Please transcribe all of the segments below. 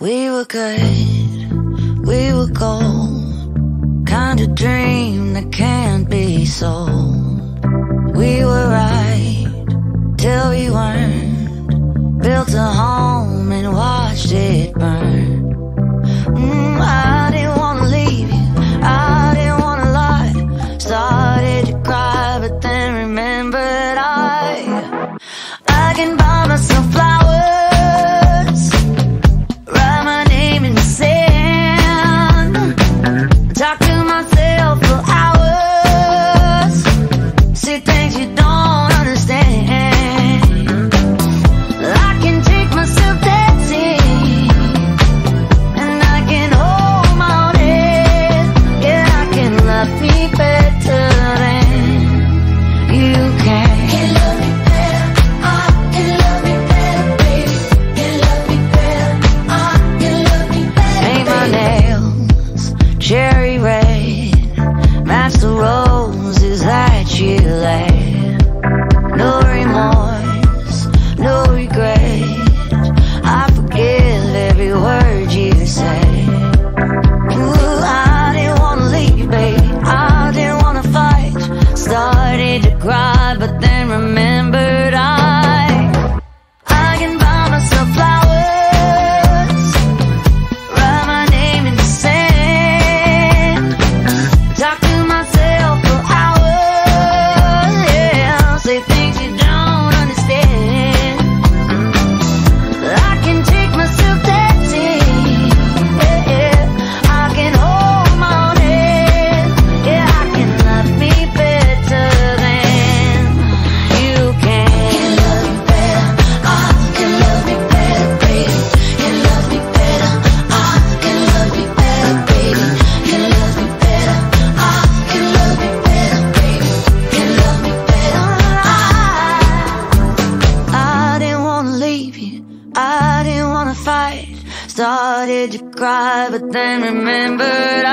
We were good, we were gold, kind of dream that can't be sold. We were right till we weren't, built a home and watched it burn. I didn't wanna leave you, I didn't wanna lie. Started to cry, but then remembered I can buy myself flowers, write my name in the sand, talk to myself for hours, say things you don't understand. I can take myself dancing, and I can hold my own head. Yeah, I can love me better than you can. Can love me better, I can love me better, baby. Can love me better, I can love me better. Paint my nails cherry red, match the roses that you laid. No remorse, no regret, I forgive every word you say. Ooh, I didn't wanna leave, baby, I didn't wanna fight. Started to cry, but then remembered I can buy myself flowers, write my name in the sand, talk to myself for hours, yeah, say things you don't understand. I can take myself dancing, yeah, I can hold my own head, yeah, I can love me better than you can. Can love me better, I can love me better, baby. Can love me better, I can love me better, baby. Can love me better, I can love me better, baby. Can love me better, I didn't wanna leave you, I didn't wanna fight. Started to cry, but then remembered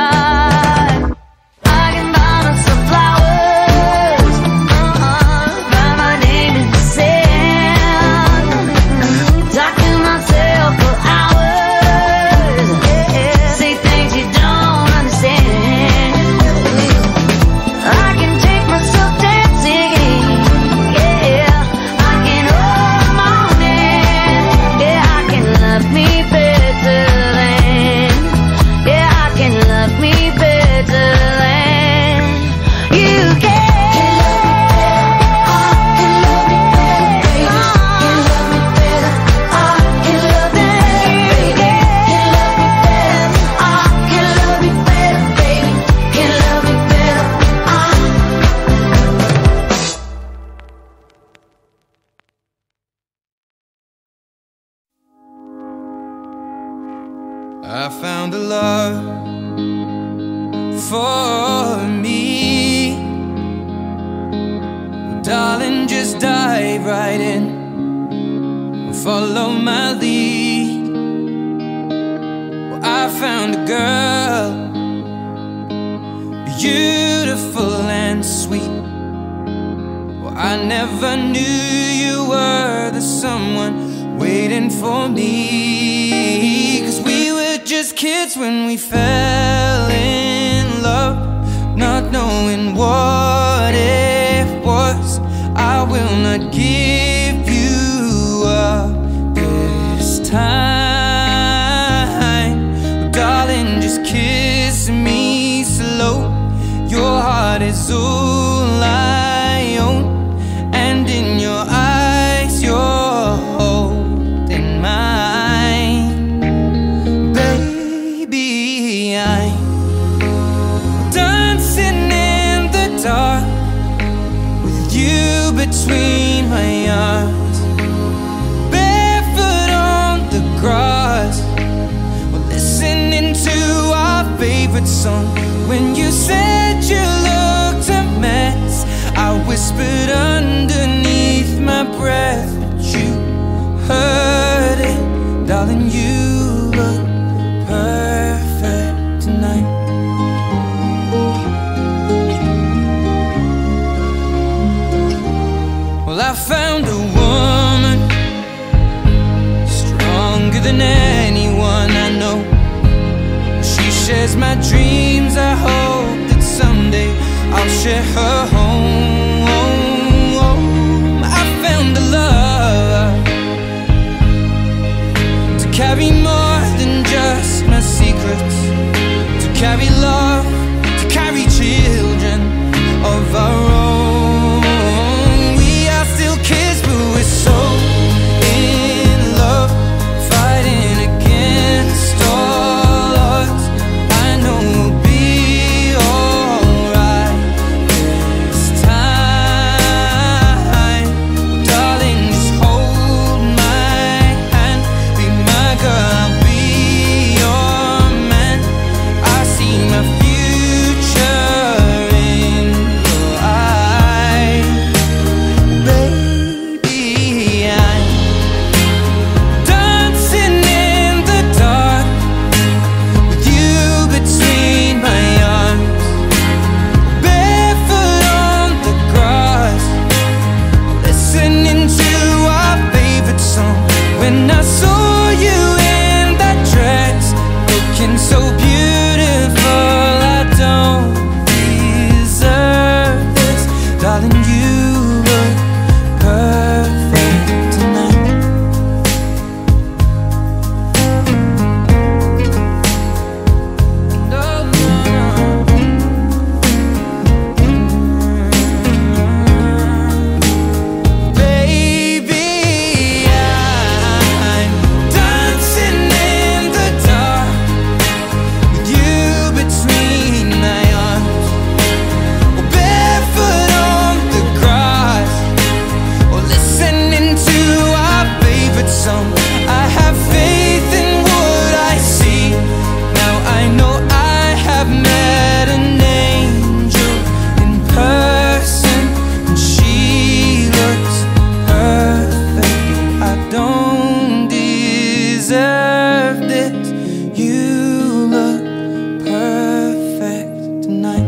I can buy myself flowers, write my name in the sand, talk to myself for hours, yeah, say things you don't understand. I can take myself dancing, yeah, I can hold my own hand, yeah, I can love me better than, yeah, I can love me better than you can. Can love me better, I can love me better, baby. Can love me better, I can love me better, baby. Can love me better, I found a love for me. Well, darling, just dive right in and follow my lead. Well, I found a girl, beautiful and sweet. Well, I never knew you were the someone waiting for me. 'Cause we were just kids when we fell in love, not knowing what it was. I will not give you up this time. Well, darling, just kiss me slow. Your heart is all I own, and in your eyes you're holding mine. Baby, I'm dancing in the dark with you between my arms, barefoot on the grass, we're listening to our favorite song. When you said you looked a mess, I whispered underneath my breath, but you heard it. Darling, you look perfect tonight. Well, I found a woman stronger than anyone I shares my dreams. I hope that someday I'll share her home. I found a love to carry more than just my secrets, to carry love, to carry children of our own. We are still kids, but we're so in love, fighting against all odds. I know we'll be alright this time. Darling, just hold my hand, be my girl, I'll be your man. I see my future in your eyes. Baby, I'm dancing in the dark with you between my arms, barefoot on the grass, listening to our favorite song. When I saw you in that dress, looking so beautiful, I don't deserve this. Darling, you look perfect tonight. No, no, baby, I'm dancing in the dark with you between my arms, or barefoot on the grass, or listening to our favorite song. I have faith in what I see. Now I know I have met an angel in person, and she looks perfect. I don't deserve this. You look perfect tonight.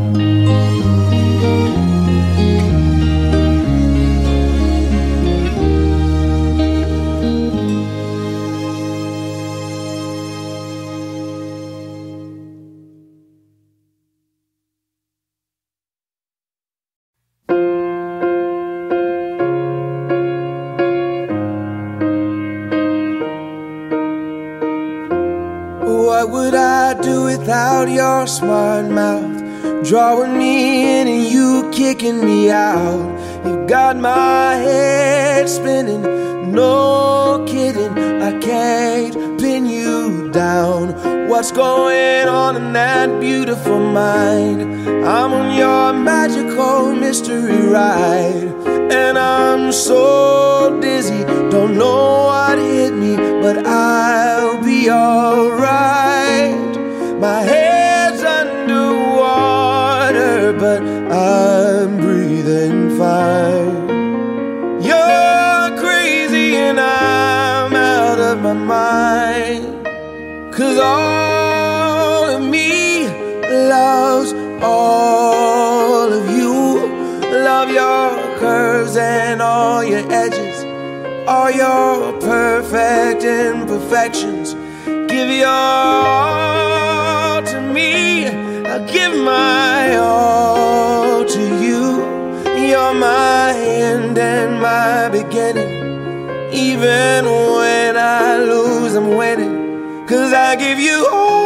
What would I do without your smart mouth, drawing me in and you kicking me out? You've got my head spinning, no kidding, I can't pin you down. What's going on in that beautiful mind? I'm on your magical mystery ride, and I'm so dizzy, don't know what hit me, but I'll be alright. My head's underwater, but I'm breathing fine. You're crazy and I'm out of my mind, 'cause all of me loves all of you. Love your curves and all your edges, all your perfect imperfections. Give your all to me, I'll give my all to you. You're my end and my beginning. Even when I lose, I'm winning, 'cause I give you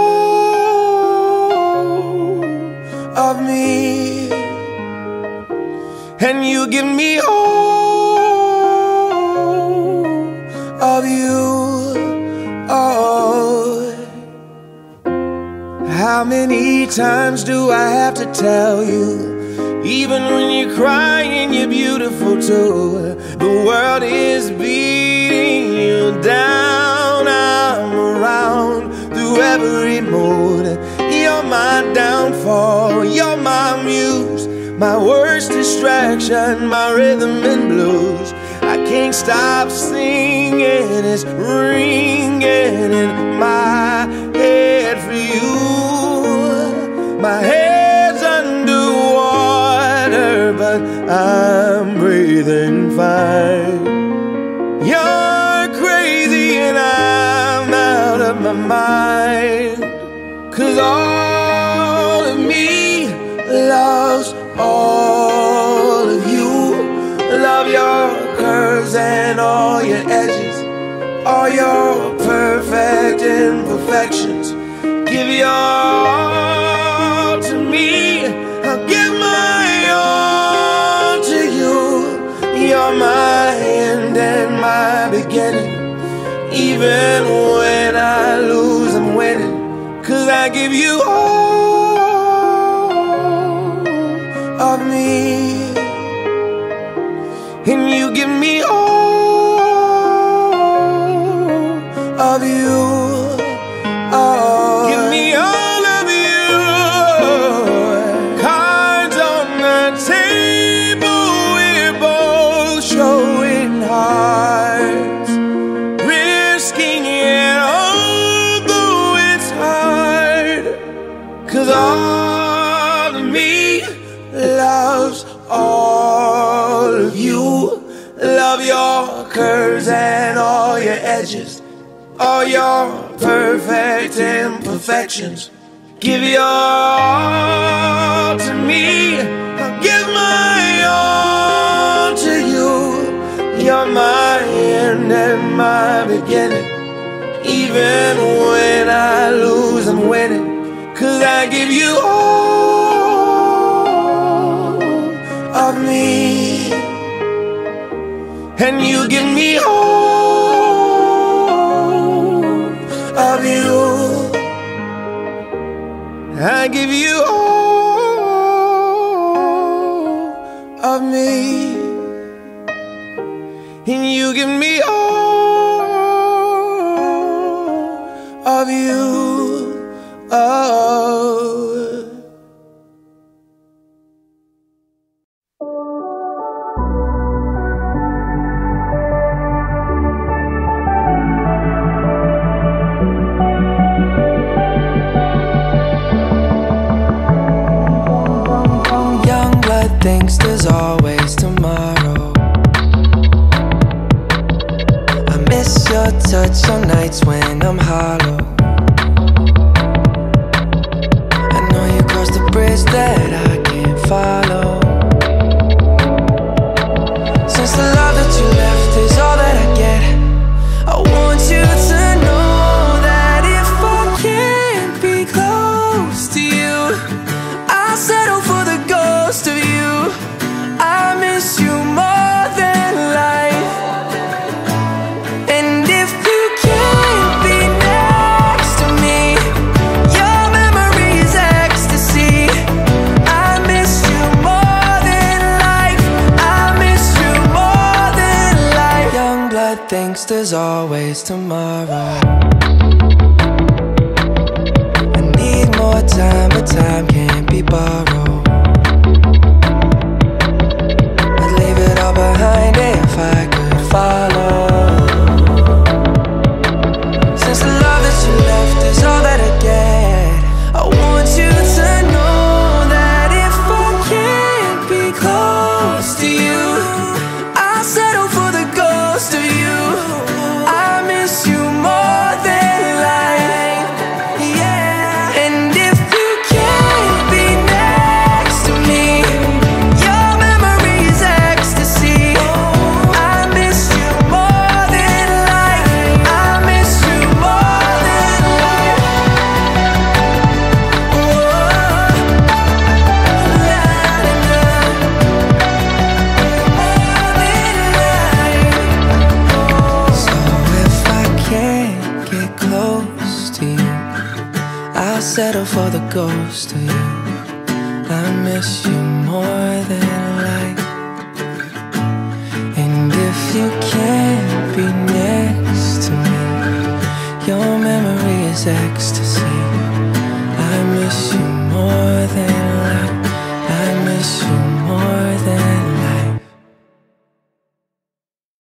all of me, and you give me all of you. Oh, how many times do I have to tell you? Even when you're crying, you're beautiful too. The world is beating you down. I'm around through every mood. You're my downfall, you're my muse, my worst distraction, my rhythm and blues. I can't stop singing, it's ringing in my head for you. My head's underwater, but I'm breathing fine. You're crazy and I'm out of my mind, 'cause all loves all of you. Love your curves and all your edges, all your perfect imperfections. Give your all to me, I'll give my all to you. You're my end and my beginning. Even when I lose, I'm winning. 'Cause I give you all of me, and you give me all of you. Oh, give me all of you. Cards on the table, we're both showing hearts, risking it although it's hard. 'Cause all of me loves all of you. Love your curves and all your edges, all your perfect imperfections. Give your all to me, I'll give my all to you. You're my end and my beginning. Even when I lose, I'm winning. 'Cause I give you all of me, and you give me all of you. I give you all of me, and you give me all of you. Oh. Thinks there's always tomorrow. I miss your touch on nights when I'm hollow. I know you crossed the bridge that I can't follow. Since the love that you left is all that I get, I want you to know that if I can't be close to you, I'll settle for the ghost of you. I miss you more than life. And if you can't be next to me, your memory is ecstasy. I miss you more than life. I miss you more than life. Young blood thinks there's always tomorrow. I need more time, but time can't be borrowed. Behind it if I could follow. Since the love that you left is all that I get, I want you to know that if I can't be close to you, I'll settle for the ghost of you. I miss you more than life, yeah. And if you can't be next to me, your memory is ecstasy. Settle for the ghost of you. I miss you more than life. And if you can't be next to me, your memory is ecstasy. I miss you more than life. I miss you